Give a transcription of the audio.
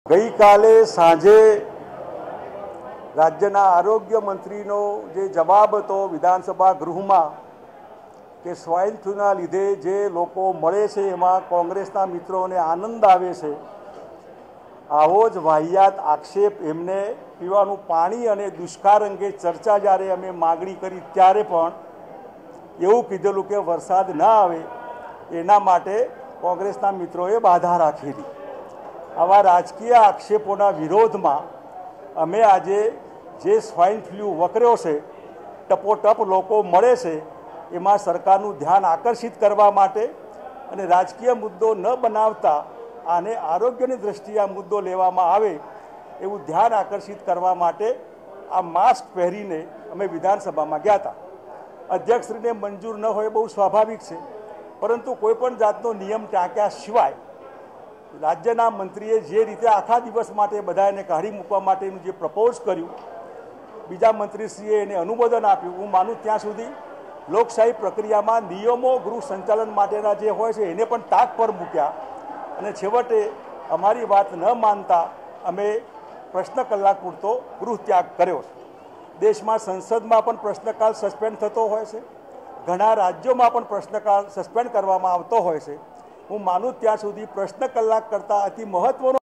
गई काले सांजे राज्यना आरोग्य मंत्रीनो जे जवाब हतो विधानसभा गृह में कि स्वाइन फ्लूना लीधे जे लोको मळे छे एमां कोंग्रेसना मित्रोने आनंद आवे छे, आवो ज वाहियात आक्षेप एमने पीवानुं पाणी अने दुष्काळ अंगे चर्चा ज्यारे अमे मागणी करी त्यारे पण एवुं कीधेलुं के वरसाद न आवे एना माटे कोंग्रेसना मित्रोए बाधा राखेली। आवा राजकीय आक्षेपोना विरोध में अमे आजे जे स्वाइन फ्लू वकर्यो छे, टपोटप लोको मळे छे एमां सरकारनुं ध्यान आकर्षित करवा माटे अने राजकीय मुद्दो न बनावता आने आरोग्यनी दृष्टिए आ मुद्दो लेवामां आवे एवुं ध्यान आकर्षित करवा माटे आ मास्क पहेरीने अमे विधानसभामां गया था। अध्यक्षश्रीने मंजूर न होय बहु स्वाभाविक छे, परंतु कोईपण जातनो नियम टांक्या सिवाय राज्यना मंत्रीए जे रीते आखा दिवस माटे बधाने काढी मूकवा माटेनुं जे प्रपोज कर्युं, बीजा मंत्रीश्रीए एने अनुमोदन आप्युं। हूँ मानुं त्यां सुधी लोकशाही प्रक्रियामां नियमों गृह संचालन माटेना जे होय छे एने पण ताक पर मूक्या अने छेवटे अमारी वात न मानता अमे प्रश्न कलाक पूरतो गृह त्याग कर्यो। देशमां संसदमां पण प्रश्नकाल सस्पेन्ड थतो होय छे, घणा राज्योमां पण प्रश्नकाल सस्पेन्ड करवामां आवतो होय छे। हूँ मानुं त्यां सुधी प्रश्न कलाक करता अति महत्वनो